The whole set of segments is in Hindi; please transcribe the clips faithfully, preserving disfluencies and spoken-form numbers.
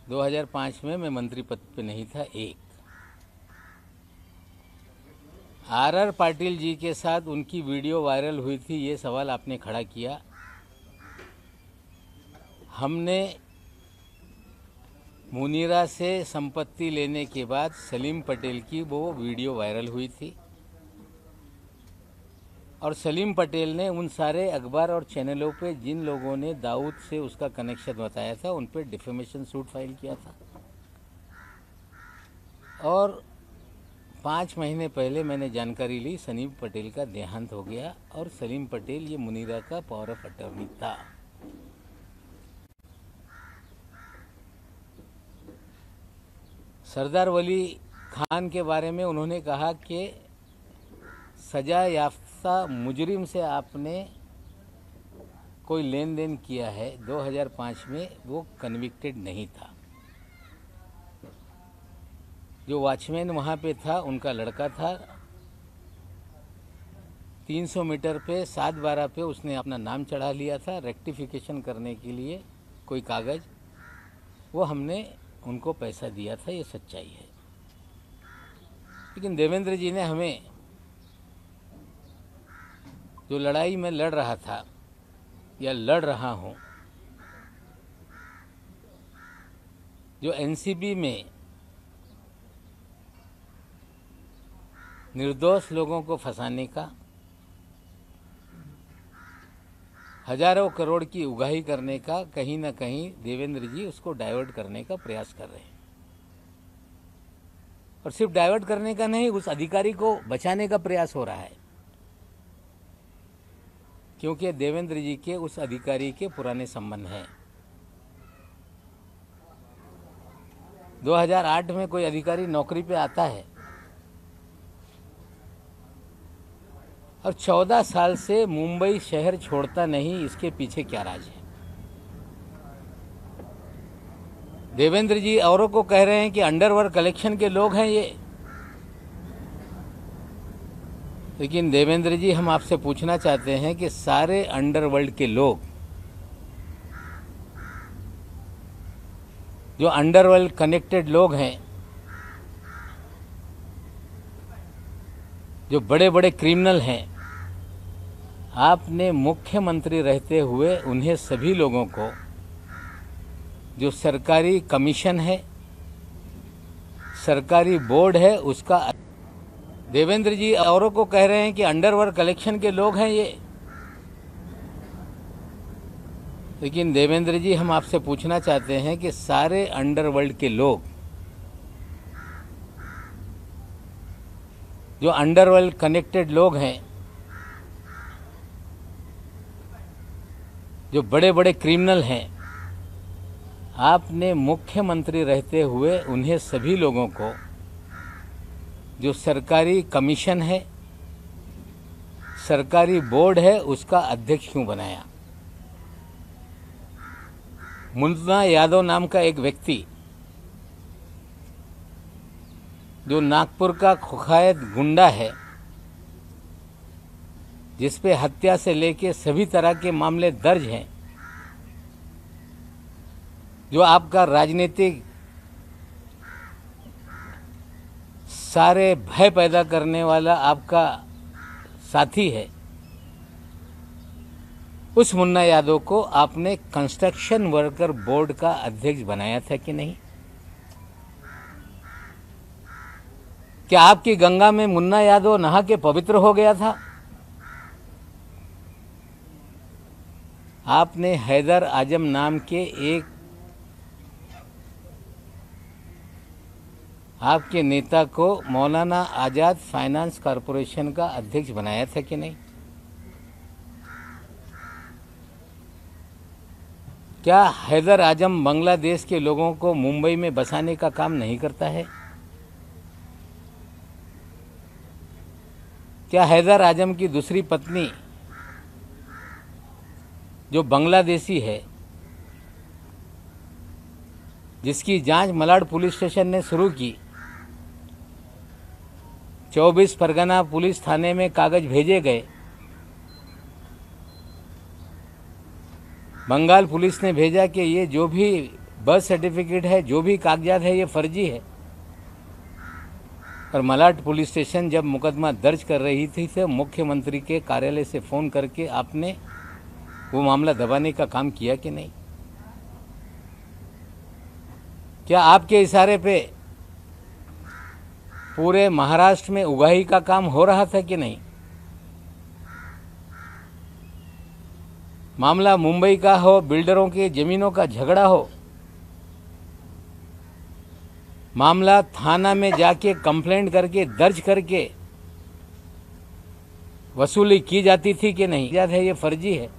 दो हज़ार पाँच में मैं मंत्री पद पे नहीं था। एक आर आर पाटिल जी के साथ उनकी वीडियो वायरल हुई थी, ये सवाल आपने खड़ा किया। हमने मुनीरा से संपत्ति लेने के बाद सलीम पटेल की वो वीडियो वायरल हुई थी और सलीम पटेल ने उन सारे अखबार और चैनलों पे जिन लोगों ने दाऊद से उसका कनेक्शन बताया था उन पे डिफेमेशन सूट फाइल किया था। और पाँच महीने पहले मैंने जानकारी ली सलीम पटेल का देहांत हो गया और सलीम पटेल ये मुनीरा का पावर ऑफ अटॉर्नी था। सरदार वली खान के बारे में उन्होंने कहा कि सजा याफ्ता मुजरिम से आपने कोई लेन देन किया है। दो हज़ार पाँच में वो कन्विक्टेड नहीं था। जो वॉचमैन वहाँ पे था उनका लड़का था। तीन सौ मीटर पे सात बारह पे उसने अपना नाम चढ़ा लिया था रेक्टिफिकेशन करने के लिए कोई कागज़, वो हमने उनको पैसा दिया था, ये सच्चाई है। लेकिन देवेंद्र जी ने हमें जो लड़ाई में लड़ रहा था या लड़ रहा हूँ, जो एन सी बी में निर्दोष लोगों को फंसाने का, हजारों करोड़ की उगाही करने का, कहीं ना कहीं देवेंद्र जी उसको डाइवर्ट करने का प्रयास कर रहे हैं। और सिर्फ डाइवर्ट करने का नहीं, उस अधिकारी को बचाने का प्रयास हो रहा है, क्योंकि देवेंद्र जी के उस अधिकारी के पुराने संबंध हैं। दो हज़ार आठ में कोई अधिकारी नौकरी पे आता है और चौदह साल से मुंबई शहर छोड़ता नहीं, इसके पीछे क्या राज है? देवेंद्र जी औरों को कह रहे हैं कि अंडरवर्ल्ड कलेक्शन के लोग हैं ये, लेकिन देवेंद्र जी हम आपसे पूछना चाहते हैं कि सारे अंडरवर्ल्ड के लोग, जो अंडरवर्ल्ड कनेक्टेड लोग हैं, जो बड़े बड़े क्रिमिनल हैं, आपने मुख्यमंत्री रहते हुए उन्हें सभी लोगों को जो सरकारी कमीशन है, सरकारी बोर्ड है, उसका देवेंद्र जी औरों को कह रहे हैं कि अंडरवर्ल्ड कलेक्शन के लोग हैं ये, लेकिन देवेंद्र जी हम आपसे पूछना चाहते हैं कि सारे अंडरवर्ल्ड के लोग, जो अंडरवर्ल्ड कनेक्टेड लोग हैं, जो बड़े बड़े क्रिमिनल हैं, आपने मुख्यमंत्री रहते हुए उन्हें सभी लोगों को जो सरकारी कमीशन है, सरकारी बोर्ड है, उसका अध्यक्ष क्यों बनाया? मुन्ना यादव नाम का एक व्यक्ति जो नागपुर का कुख्यात गुंडा है, जिसपे हत्या से लेके सभी तरह के मामले दर्ज हैं, जो आपका राजनीतिक सारे भय पैदा करने वाला आपका साथी है, उस मुन्ना यादव को आपने कंस्ट्रक्शन वर्कर बोर्ड का अध्यक्ष बनाया था कि नहीं? क्या आपकी गंगा में मुन्ना यादव नहा के पवित्र हो गया था? आपने हैदर आजम नाम के एक आपके नेता को मौलाना आजाद फाइनेंस कॉरपोरेशन का अध्यक्ष बनाया था कि नहीं? क्या हैदर आजम बांग्लादेश के लोगों को मुंबई में बसाने का काम नहीं करता है? क्या हैदर आजम की दूसरी पत्नी जो बांग्लादेशी है, जिसकी जांच मलाड पुलिस स्टेशन ने शुरू की, चौबीस परगना पुलिस थाने में कागज भेजे गए, बंगाल पुलिस ने भेजा कि ये जो भी बर्थ सर्टिफिकेट है, जो भी कागजात है, ये फर्जी है। और मलाड पुलिस स्टेशन जब मुकदमा दर्ज कर रही थी तो मुख्यमंत्री के कार्यालय से फ़ोन करके आपने वो मामला दबाने का काम किया कि नहीं? क्या आपके इशारे पे पूरे महाराष्ट्र में उगाही का काम हो रहा था कि नहीं? मामला मुंबई का हो, बिल्डरों के जमीनों का झगड़ा हो, मामला थाना में जाके कंप्लेंट करके दर्ज करके वसूली की जाती थी कि नहीं? याद है, ये फर्जी है।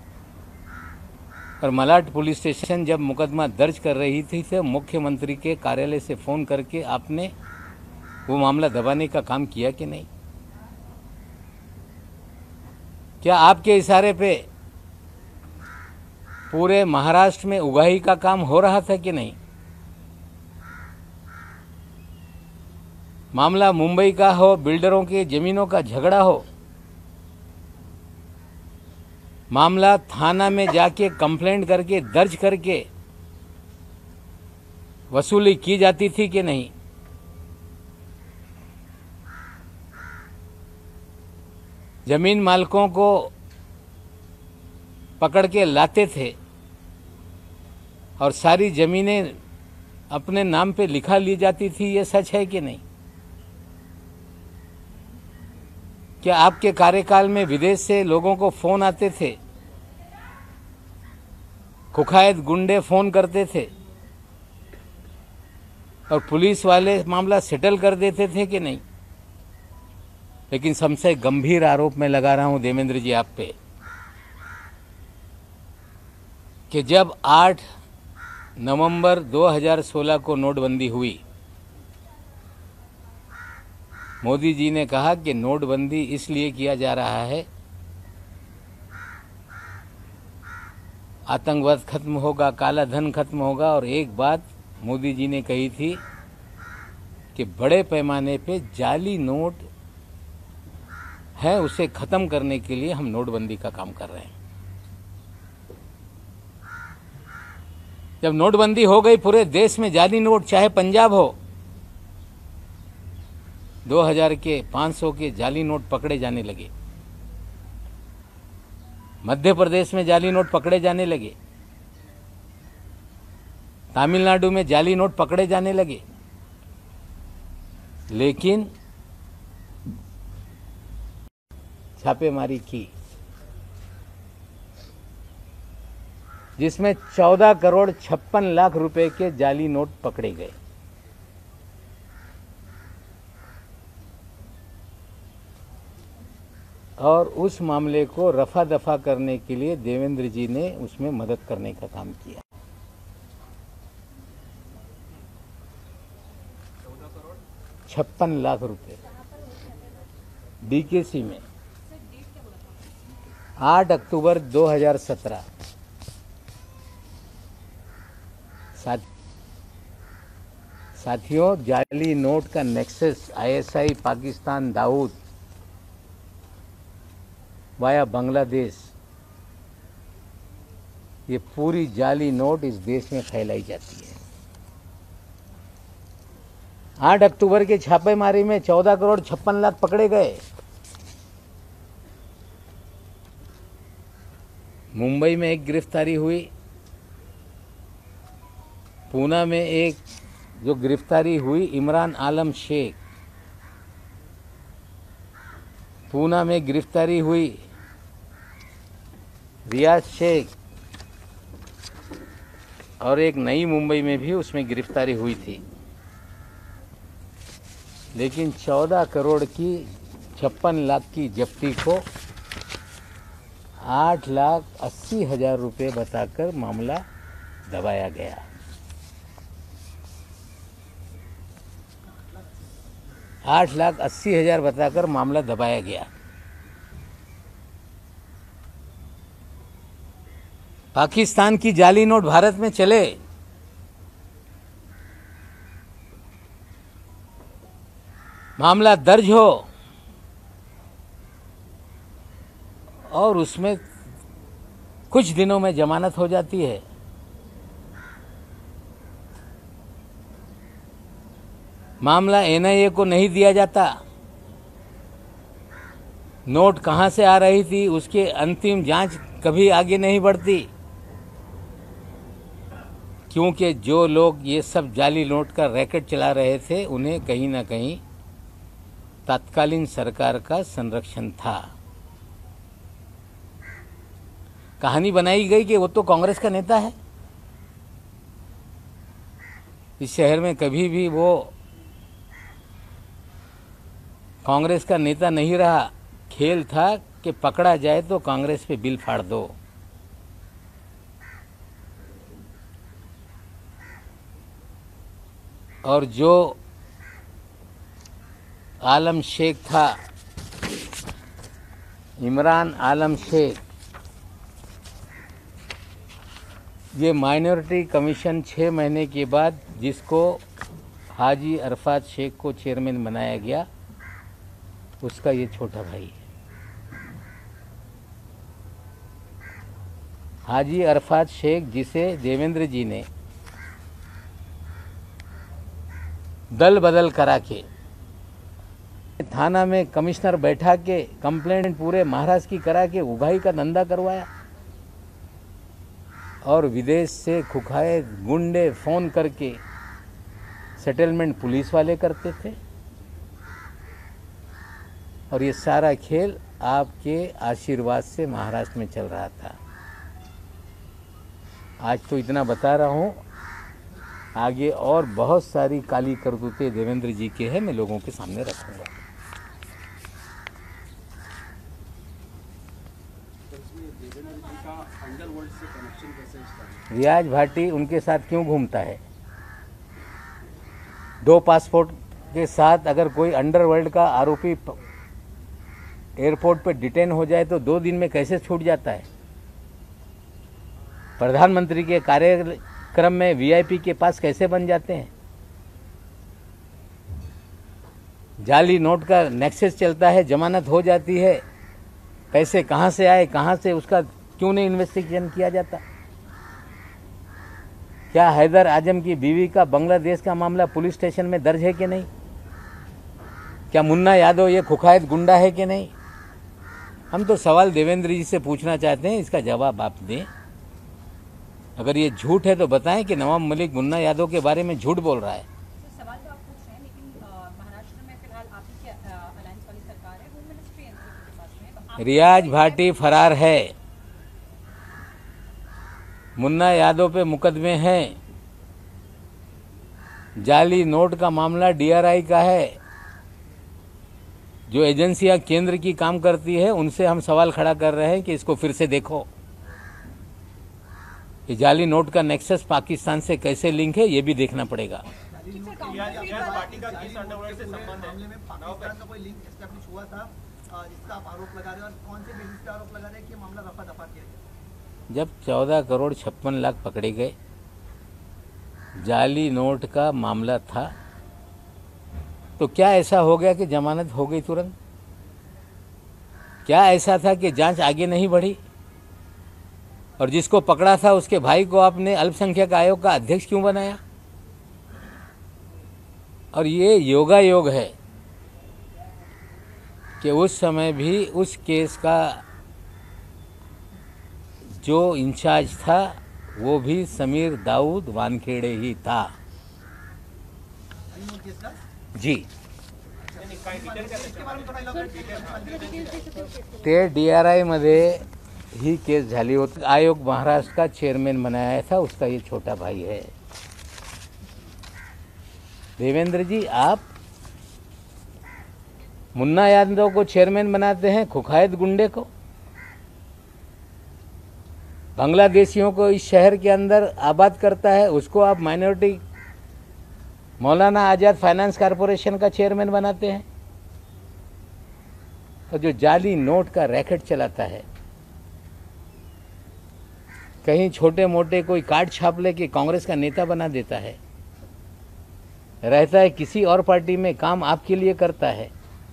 और मलाड पुलिस स्टेशन जब मुकदमा दर्ज कर रही थी तो मुख्यमंत्री के कार्यालय से फ़ोन करके आपने वो मामला दबाने का काम किया कि नहीं? क्या आपके इशारे पे पूरे महाराष्ट्र में उगाही का काम हो रहा था कि नहीं? मामला मुंबई का हो, बिल्डरों के जमीनों का झगड़ा हो, मामला थाना में जाके कंप्लेंट करके दर्ज करके वसूली की जाती थी कि नहीं? जमीन मालिकों को पकड़ के लाते थे और सारी जमीनें अपने नाम पे लिखा ली जाती थी, ये सच है कि नहीं? क्या आपके कार्यकाल में विदेश से लोगों को फोन आते थे, कुख्यात गुंडे फोन करते थे और पुलिस वाले मामला सेटल कर देते थे कि नहीं? लेकिन सबसे गंभीर आरोप मैं लगा रहा हूं देवेंद्र जी आप पे कि जब आठ नवंबर दो हज़ार सोलह को नोटबंदी हुई, मोदी जी ने कहा कि नोटबंदी इसलिए किया जा रहा है, आतंकवाद खत्म होगा, काला धन खत्म होगा। और एक बात मोदी जी ने कही थी कि बड़े पैमाने पे जाली नोट है, उसे खत्म करने के लिए हम नोटबंदी का काम कर रहे हैं। जब नोटबंदी हो गई, पूरे देश में जाली नोट, चाहे पंजाब हो, दो हज़ार के पाँच सौ के जाली नोट पकड़े जाने लगे। मध्य प्रदेश में जाली नोट पकड़े जाने लगे, तमिलनाडु में जाली नोट पकड़े जाने लगे। लेकिन छापेमारी की जिसमें चौदह करोड़ छप्पन लाख रुपए के जाली नोट पकड़े गए। और उस मामले को रफा दफा करने के लिए देवेंद्र जी ने उसमें मदद करने का काम किया। छप्पन लाख रुपए डीकेसी में आठ अक्टूबर दो हज़ार सत्रह। साथ साथियों, जाली नोट का nexus ISI Pakistan, Dawood via Bangladesh, ये पूरी जाली नोट इस देश में फैलाई जाती है। आठ अक्टूबर के छापेमारी में चौदह करोड़ छप्पन लाख पकड़े गए। मुंबई में एक गिरफ्तारी हुई, पूना में एक जो गिरफ्तारी हुई इमरान आलम शेख, पूना में गिरफ्तारी हुई रियाज शेख, और एक नई मुंबई में भी उसमें गिरफ्तारी हुई थी। लेकिन चौदह करोड़ की छप्पन लाख की जब्ती को आठ लाख अस्सी हजार रुपये बताकर मामला दबाया गया। आठ लाख अस्सी हजार बताकर मामला दबाया गया। पाकिस्तान की जाली नोट भारत में चले, मामला दर्ज हो और उसमें कुछ दिनों में जमानत हो जाती है, मामला एन आई ए को नहीं दिया जाता, नोट कहां से आ रही थी उसके अंतिम जांच कभी आगे नहीं बढ़ती, क्योंकि जो लोग ये सब जाली नोट का रैकेट चला रहे थे उन्हें कहीं ना कहीं तत्कालीन सरकार का संरक्षण था। कहानी बनाई गई कि वो तो कांग्रेस का नेता है, इस शहर में कभी भी वो कांग्रेस का नेता नहीं रहा। खेल था कि पकड़ा जाए तो कांग्रेस पे बिल फाड़ दो। और जो आलम शेख था, इमरान आलम शेख, ये माइनॉरिटी कमीशन छः महीने के बाद जिसको हाजी अरफात शेख को चेयरमैन बनाया गया, उसका ये छोटा भाई है। हाजी अरफात शेख जिसे देवेंद्र जी ने दल बदल करा के थाना में कमिश्नर बैठा के कंप्लेंट पूरे महाराष्ट्र की करा के उगाही का धंधा करवाया, और विदेश से खुखाए गुंडे फोन करके सेटलमेंट पुलिस वाले करते थे। और ये सारा खेल आपके आशीर्वाद से महाराष्ट्र में चल रहा था। आज तो इतना बता रहा हूँ, आगे और बहुत सारी काली करतूतें देवेंद्र जी के हैं, मैं लोगों के सामने रखूंगा। रियाज भाटी उनके साथ क्यों घूमता है? दो पासपोर्ट के साथ अगर कोई अंडरवर्ल्ड का आरोपी एयरपोर्ट पर डिटेन हो जाए तो दो दिन में कैसे छूट जाता है? प्रधानमंत्री के कार्यक्रम में वी आई पी के पास कैसे बन जाते हैं? जाली नोट का नेक्सस चलता है, जमानत हो जाती है, पैसे कहां से आए, कहां से, उसका क्यों नहीं इन्वेस्टिगेशन किया जाता? क्या हैदर आजम की बीवी का बांग्लादेश का मामला पुलिस स्टेशन में दर्ज है कि नहीं? क्या मुन्ना यादव ये खुखायत गुंडा है कि नहीं? हम तो सवाल देवेंद्र जी से पूछना चाहते हैं, इसका जवाब आप दें। अगर ये झूठ है तो बताएं कि नवाब मलिक मुन्ना यादव के बारे में झूठ बोल रहा है। तो सवाल तो आप पूछ रहे हैं, लेकिन महाराष्ट्र में फिलहाल आप ही की अलायंस वाली सरकार है, होम मिनिस्ट्री एनसीपी के पास में, तो आप रियाज भाटी फरार है, मुन्ना यादव पे मुकदमे हैं, जाली नोट का मामला डी आर आई का है। जो एजेंसियां केंद्र की काम करती है उनसे हम सवाल खड़ा कर रहे हैं कि इसको फिर से देखो, ये जाली नोट का नेक्सस पाकिस्तान से कैसे लिंक है ये भी देखना पड़ेगा। जब चौदह करोड़ छप्पन लाख पकड़े गए, जाली नोट का मामला था, तो क्या ऐसा हो गया कि जमानत हो गई तुरंत? क्या ऐसा था कि जांच आगे नहीं बढ़ी? और जिसको पकड़ा था उसके भाई को आपने अल्पसंख्यक आयोग का अध्यक्ष क्यों बनाया? और ये योगा योग है कि उस समय भी उस केस का जो इंचार्ज था वो भी समीर दाऊद वानखेड़े ही था जी। ते डी आर आई मध्ये ही केस झाली होती। आयोग महाराष्ट्र का चेयरमैन बनाया था, उसका ये छोटा भाई है। देवेंद्र जी, आप मुन्ना यादव को चेयरमैन बनाते हैं, खुखायत गुंडे को, बांग्लादेशियों को इस शहर के अंदर आबाद करता है, उसको आप minority Maulana Azad finance corporation का चेयरमैन बनाते हैं। और जो जाली नोट का रैकेट चलाता है, कहीं छोटे मोटे कोई कार्ड छाप लेके कांग्रेस का नेता बना देता है, रहता है किसी और पार्टी में, काम आपके लिए करता है,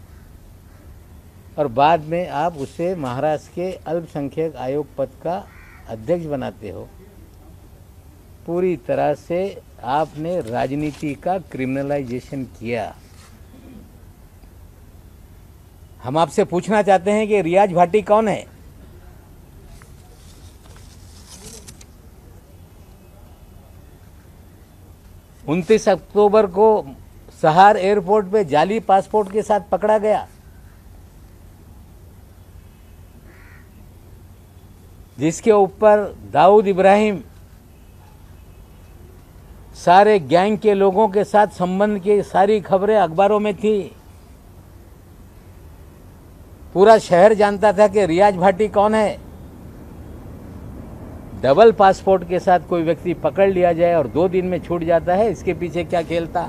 और बाद में आप उसे महाराष्ट्र के अल्पसंख्यक आयोग पद का अध्यक्ष बनाते हो। पूरी तरह से आपने राजनीति का क्रिमिनलाइजेशन किया। हम आपसे पूछना चाहते हैं कि रियाज भाटी कौन है? उनतीस अक्टूबर को सहार एयरपोर्ट पे जाली पासपोर्ट के साथ पकड़ा गया, जिसके ऊपर दाऊद इब्राहिम सारे गैंग के लोगों के साथ संबंध की सारी खबरें अखबारों में थी। पूरा शहर जानता था कि रियाज भाटी कौन है। डबल पासपोर्ट के साथ कोई व्यक्ति पकड़ लिया जाए और दो दिन में छूट जाता है, इसके पीछे क्या खेल था?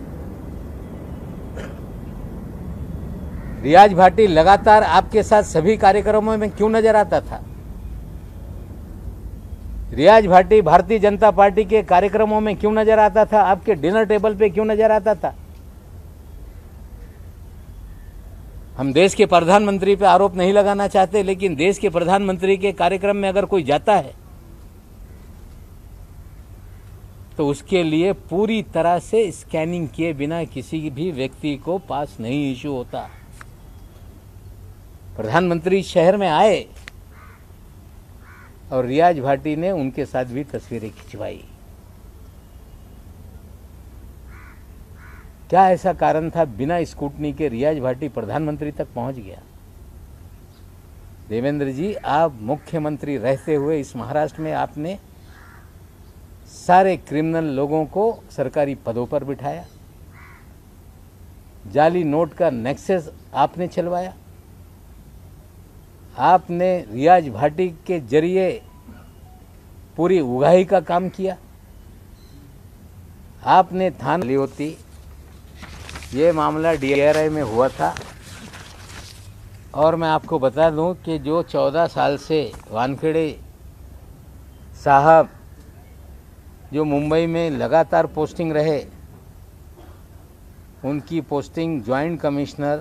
रियाज भाटी लगातार आपके साथ सभी कार्यक्रमों में क्यों नजर आता था? रियाज भाटी भारतीय जनता पार्टी के कार्यक्रमों में क्यों नजर आता था? आपके डिनर टेबल पे क्यों नजर आता था? हम देश के प्रधानमंत्री पे आरोप नहीं लगाना चाहते, लेकिन देश के प्रधानमंत्री के कार्यक्रम में अगर कोई जाता है तो उसके लिए पूरी तरह से स्कैनिंग किए बिना किसी भी व्यक्ति को पास नहीं इशू होता। प्रधानमंत्री शहर में आए और रियाज भाटी ने उनके साथ भी तस्वीरें खिंचवाई। क्या ऐसा कारण था बिना स्कूटनी के रियाज भाटी प्रधानमंत्री तक पहुंच गया? देवेंद्र जी, आप मुख्यमंत्री रहते हुए इस महाराष्ट्र में आपने सारे क्रिमिनल लोगों को सरकारी पदों पर बिठाया, जाली नोट का नेक्सस आपने चलवाया, आपने रियाज भाटी के जरिए पूरी उगाही का काम किया, आपने थाना ली होती। ये मामला डीआरआई में हुआ था और मैं आपको बता दूं कि जो चौदह साल से वानखेड़े साहब जो मुंबई में लगातार पोस्टिंग रहे, उनकी posting joint commissioner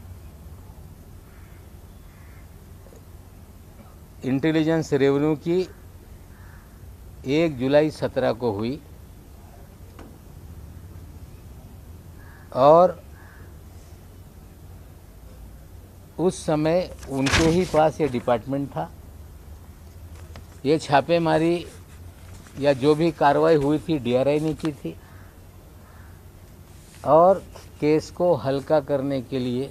intelligence revenue की एक जुलाई सत्रह को हुई और उस समय उनके ही पास ये डिपार्टमेंट था। ये छापेमारी या जो भी कार्रवाई हुई थी डीआरआई ने की थी और केस को हल्का करने के लिए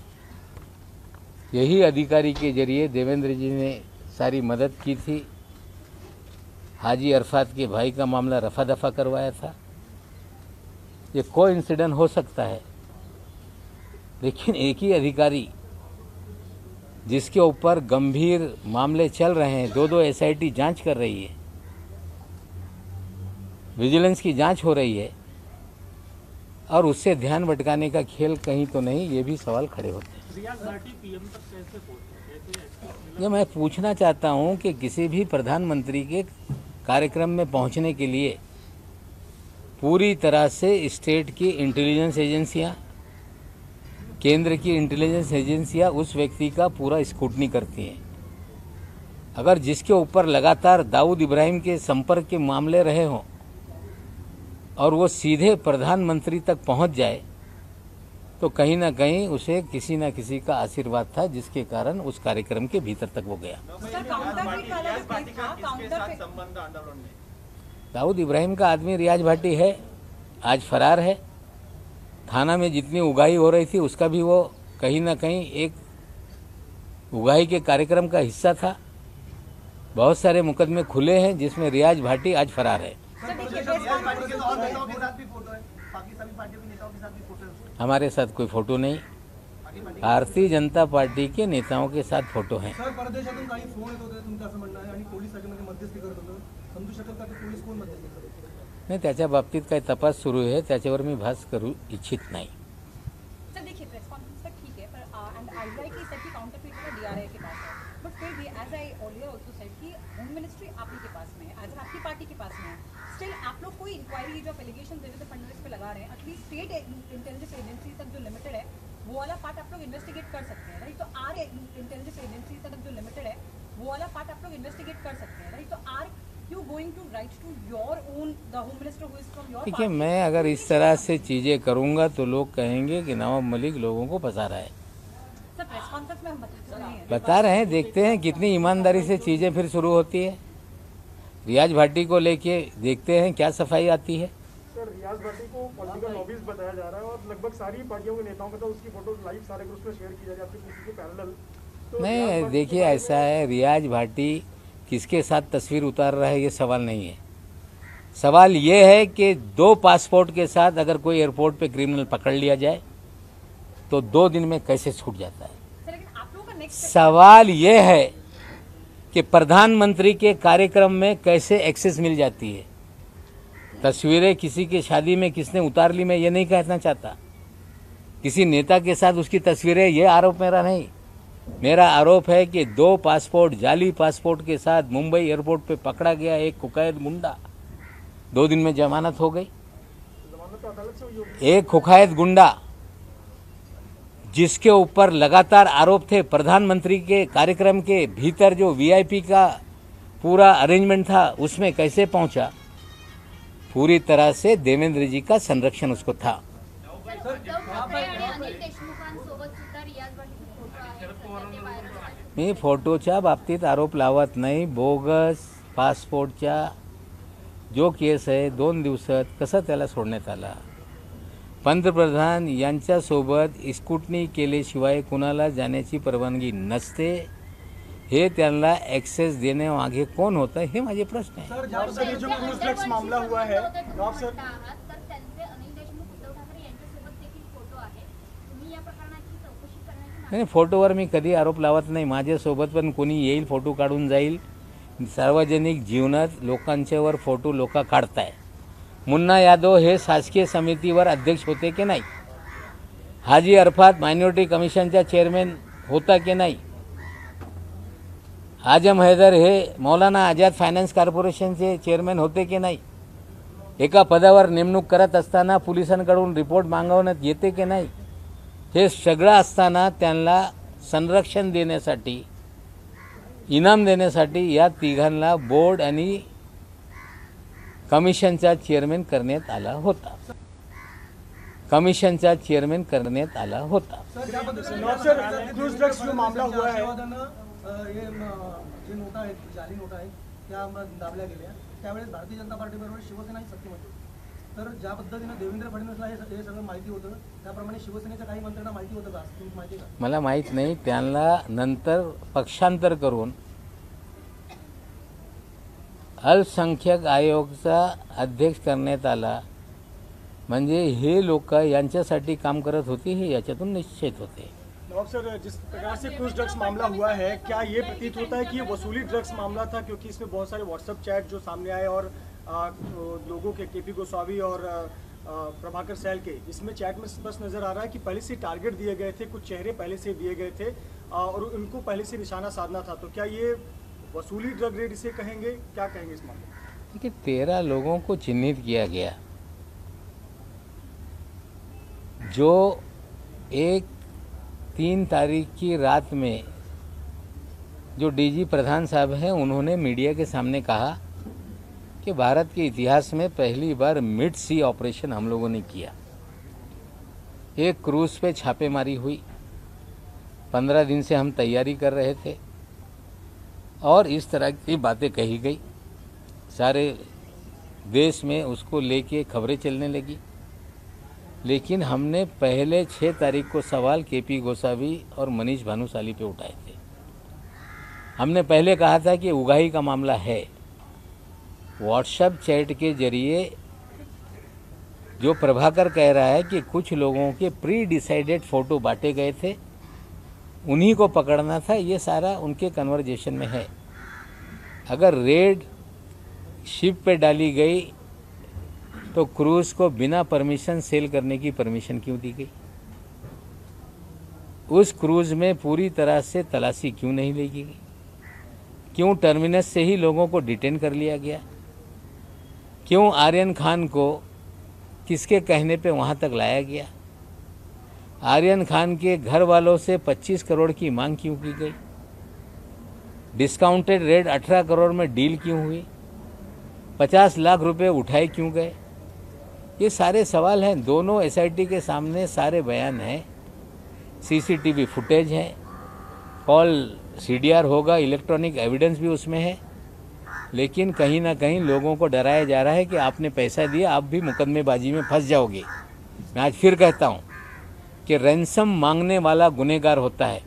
यही अधिकारी के जरिए देवेंद्र जी ने सारी मदद की थी। हाजी अरफात के भाई का मामला रफा दफा करवाया था। ये कोइंसिडेंस हो सकता है, लेकिन एक ही अधिकारी जिसके ऊपर गंभीर मामले चल रहे हैं, दो दो एसआईटी जांच कर रही है, विजिलेंस की जांच हो रही है और उससे ध्यान भटकाने का खेल कहीं तो नहीं, ये भी सवाल खड़े होते हैं। ये मैं पूछना चाहता हूं कि किसी भी प्रधानमंत्री के कार्यक्रम में पहुंचने के लिए पूरी तरह से स्टेट की इंटेलिजेंस एजेंसियां, केंद्र की इंटेलिजेंस एजेंसियां उस व्यक्ति का पूरा स्क्रूटनी करती हैं। अगर जिसके ऊपर लगातार दाऊद इब्राहिम के संपर्क के मामले रहे हों और वो सीधे प्रधानमंत्री तक पहुंच जाए तो कहीं ना कहीं उसे किसी न किसी का आशीर्वाद था, जिसके कारण उस कार्यक्रम के भीतर तक वो गया। दाऊद इब्राहिम का आदमी रियाज भाटी है, आज फरार है। थाना में जितनी उगाही हो रही थी उसका भी वो कहीं ना कहीं एक उगाही के कार्यक्रम का हिस्सा था। बहुत सारे मुकदमे खुले हैं जिसमें रियाज भाटी आज फरार है। हमारे साथ कोई फोटो नहीं, भारतीय जनता पार्टी के नेताओं के साथ फोटो हैं। नाही, त्याच्या बाबतीत काही तपास सुरू आहे, त्याच्यावर मी भास करू इच्छित नाही। सर देखिए, प्रेस कॉन्फ्रेंस तक ठीक है, पर and I like he said कि काउंटरफीट का डीआरआई के पास है, बट फिर भी as I earlier also said कि होम मिनिस्ट्री आप ही के पास में है, एज एन आपकी पार्टी के पास में है। स्टिल आप लोग कोई इंक्वायरी जो एलिगेशन देवेंद्र फडणवीस पे लगा रहे हैं, एटलीस्ट स्टेट इंटेलिजेंस एजेंसी तक जो लिमिटेड है वो वाला पार्ट आप लोग इन्वेस्टिगेट कर सकते हैं, राइट? तो आर इंटेलिजेंस एजेंसी तक जो लिमिटेड है वो वाला पार्ट आप लोग इन्वेस्टिगेट कर सकते हैं, राइट? तो are you going to write to your own the home minister who is from your देखिए, party? मैं अगर इस तरह से चीज़ें करूँगा तो लोग कहेंगे कि नवाब मलिक लोगों को फंसा रहा है। सर प्रेस कॉन्फ्रेंस में हम बता रहे हैं बता रहे हैं, देखते हैं कितनी ईमानदारी से चीज़ें फिर शुरू होती है। रियाज भाटी को लेके देखते हैं क्या सफाई आती है। सर, रियाज भाटी को पॉलिटिकल लॉबीज बताया जा रहा है और लगभग सारी पार्टियों के नेताओं के तो उसकी फोटो लाइव सारे ग्रुप्स में शेयर की जा रही है आपकी किसी के पैरेलल। तो नहीं, देखिए ऐसा है, रियाज भाटी किसके साथ तस्वीर उतार रहा है ये सवाल नहीं है। सवाल ये है कि दो पासपोर्ट के साथ अगर कोई एयरपोर्ट पे क्रिमिनल पकड़ लिया जाए तो दो दिन में कैसे छूट जाता है। सर लेकिन आप लोगों का नेक्स्ट सवाल ये है कि प्रधानमंत्री के कार्यक्रम में कैसे एक्सेस मिल जाती है। तस्वीरें किसी की शादी में किसने उतार ली, मैं ये नहीं कहना चाहता। किसी नेता के साथ उसकी तस्वीरें, ये आरोप मेरा नहीं। मेरा आरोप है कि दो पासपोर्ट, जाली पासपोर्ट के साथ मुंबई एयरपोर्ट पे पकड़ा गया एक कुख्यात गुंडा, दो दिन में जमानत हो गई। जमानत तो अदालत से हुई होगी। एक कुख्यात गुंडा जिसके ऊपर लगातार आरोप थे, प्रधानमंत्री के कार्यक्रम के भीतर जो वीआईपी का पूरा अरेंजमेंट था उसमें कैसे पहुंचा। पूरी तरह से देवेंद्र जी का संरक्षण उसको था। मी फोटोच्या बाबतीत आरोप लावत नाही। बोगस पासपोर्टच्या जो केस आहे दोन दिवसात कसं त्याला सोडण्यात आला। पंतप्रधान यांच्यासोबत स्कूटनी केल्याशिवाय कुणाला जाण्याची परवानगी नसते। हे त्यांना ॲक्सेस देण्यामागे कोण होतं हे माझे प्रश्न आहे। सर, जहाँ से ये जो क्रूज ड्रग्स मामला हुआ है, नवाब सर, नाही, फोटोवर मी कधी आरोप लावत नाही। माझ्यासोबत पण कोणी येईल, फोटो काढून जाईल। सार्वजनिक जीवनात लोकांच्यावर फोटो लोक काढताय। मुन्ना यादव हे शासकीय समितीवर अध्यक्ष होते की नाही? हाजी अरफात मायनॉरिटी कमिशनचा चेअरमॅन होता की नाही? आजम हैदर हे मौलाना आझाद फायनान्स कॉर्पोरेशनचे चेअरमॅन होते की नाही? एका पदावर नेमणूक करत असताना पोलिसांकडून रिपोर्ट मागवण्यात येते की नाही? हे सगळं असताना त्यांना संरक्षण देण्यासाठी, इनाम देण्यासाठी या तिघांना बोर्ड आणि कमिशनचा चेअरमॅन करण्यात आला होता। कमिशनचा चेअरमॅन करण्यात आला होता। नवाब सर, क्रूज ड्रग्स जो मामला हुआ है, हे जे नोटा आहेत, जाली नोटा आहेत, त्या दाबल्या गेल्या। त्यावेळेस भारतीय जनता पार्टीबरोबर शिवसेनाही सत्तेमध्ये। तर ज्या पद्धतीने देवेंद्र फडणवीसला हे हे सगळं माहिती होतं, त्याप्रमाणे शिवसेनेच्या काही मंत्र्यांना माहिती होतं का? तुम्ही माहिती का? मला माहीत नाही। त्यांना नंतर पक्षांतर करून अल्पसंख्याक आयोगाचा अध्यक्ष करण्यात आला। म्हणजे हे लोक यांच्यासाठी काम करत होते हे याच्यातून निश्चित होते। नवाब सर, जिस प्रकार से क्रूज ड्रग्स मामला हुआ है, क्या ये प्रतीत होता है कि ये वसूली ड्रग्स मामला था? क्योंकि इसमें बहुत सारे व्हाट्सएप चैट जो सामने आए और आ, लोगों के केपी गोस्वामी और आ, प्रभाकर सैल के, इसमें चैट में स्पष्ट नजर आ रहा है कि पहले से टारगेट दिए गए थे, कुछ चेहरे पहले से दिए गए थे आ, और उनको पहले से निशाना साधना था। तो क्या ये वसूली ड्रग रेड इसे कहेंगे? क्या कहेंगे इस मामले में? देखिए, तेरह लोगों को चिन्हित किया गया। जो एक तीन तारीख की रात में जो डीजी प्रधान साहब हैं उन्होंने मीडिया के सामने कहा कि भारत के इतिहास में पहली बार मिड सी ऑपरेशन हम लोगों ने किया। एक क्रूज पे छापेमारी हुई। पंद्रह दिन से हम तैयारी कर रहे थे और इस तरह की बातें कही गई। सारे देश में उसको लेके खबरें चलने लगी। लेकिन हमने पहले छः तारीख को सवाल केपी गोसावी और मनीष भानुशाली पे उठाए थे। हमने पहले कहा था कि उगाही का मामला है। व्हाट्सएप चैट के जरिए जो प्रभाकर कह रहा है कि कुछ लोगों के प्री डिसाइडेड फ़ोटो बांटे गए थे, उन्हीं को पकड़ना था, ये सारा उनके कन्वर्जेशन में है। अगर रेड शिप पे डाली गई तो क्रूज को बिना परमिशन सेल करने की परमिशन क्यों दी गई? उस क्रूज में पूरी तरह से तलाशी क्यों नहीं ली गई? क्यों टर्मिनस से ही लोगों को डिटेन कर लिया गया? क्यों आर्यन खान को किसके कहने पे वहाँ तक लाया गया? आर्यन खान के घर वालों से पच्चीस करोड़ की मांग क्यों की गई? डिस्काउंटेड रेट अठारह करोड़ में डील क्यों हुई? पचास लाख रुपए उठाए क्यों गए? ये सारे सवाल हैं। दोनों एसआईटी के सामने सारे बयान हैं, सीसीटीवी फुटेज है, कॉल सीडीआर होगा, इलेक्ट्रॉनिक एविडेंस भी उसमें है। लेकिन कहीं ना कहीं लोगों को डराया जा रहा है कि आपने पैसा दिया, आप भी मुकदमेबाजी में फंस जाओगे। मैं आज फिर कहता हूँ कि रैंसम मांगने वाला गुनहगार होता है,